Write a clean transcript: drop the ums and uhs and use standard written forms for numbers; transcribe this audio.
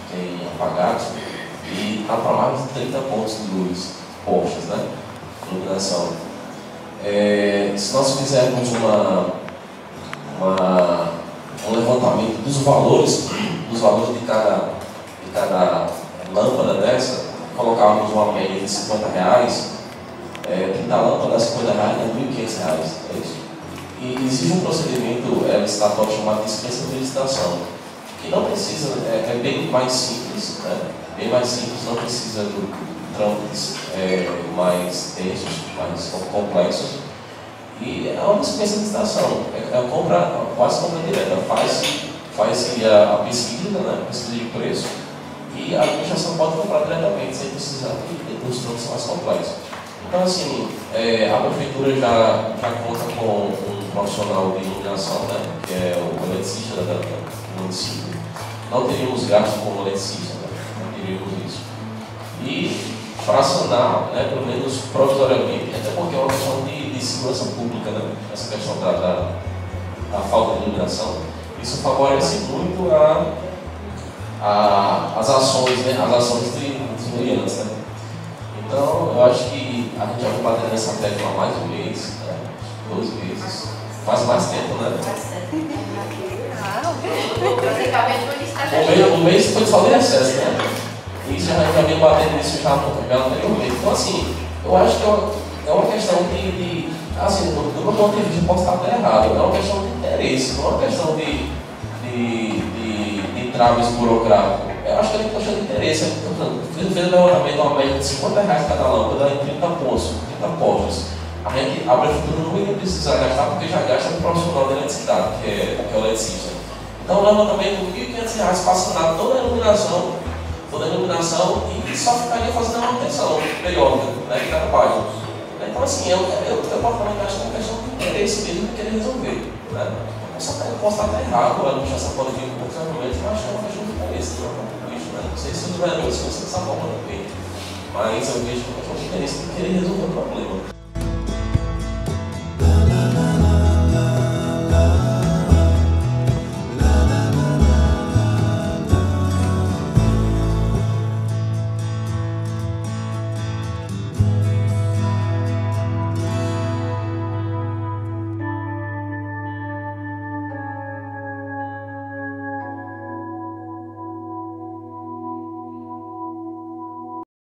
tem apagados, e está para mais de 30 pontos de luz postos, né? Iluminação. Se nós fizermos um levantamento dos valores de cada lâmpada dessa, colocarmos uma média de R$50, 30 lâmpadas, R$50 é R$1.500, é isso? E existe um procedimento licitatório chamado de dispensa de licitação, que não precisa, é bem mais simples, né? Bem mais simples, não precisa de trâmites mais densos, mais complexos. E é uma dispensa de licitação, quase compra direta, faz-se a pesquisa, né? Pesquisa de preço, e a administração pode comprar diretamente, sem precisar dos trâmites mais complexos. Então, assim, a prefeitura já conta com um profissional de iluminação, né, que é o eletricista do município. Não teríamos gasto com o eletricista, né, não teríamos isso. E fracionar, né, pelo menos provisoriamente, até porque é uma questão de segurança pública, né, essa questão da falta de iluminação, isso favorece muito as ações, né, as ações dos meliantes, né. Então, eu acho que a gente já vai bater nessa tecla há mais de um mês, né? 2 meses. Faz mais tempo, né? O mês foi só de excesso, né? Isso a gente já vem batendo nisso já anteriormente. Então, assim, eu acho que é uma questão assim, do meu ponto de vista, posso estar até errado, é uma questão de interesse, não é uma questão de traves burocráticos. Eu acho que é uma questão de interesse. Fez um levantamento, uma média de R$50 cada lâmpada em 30 postos. A prefeitura não ia precisar gastar, porque já gasta com o profissional da eletricidade, que é o eletricista. Então, o levantamento de R$1.500 para sanar toda a iluminação, e só ficaria fazendo a manutenção periódica, né, de cada página. Então, assim, eu posso falar que acho que é uma questão de interesse mesmo de querer resolver. Né? Eu posso estar até errado, a administração pode vir com outros argumentos, mas acho que é uma questão de interesse, não é um bicho, né? Não sei se os vereadores pensam dessa forma também, mas eu vejo uma questão de interesse de querer resolver o problema.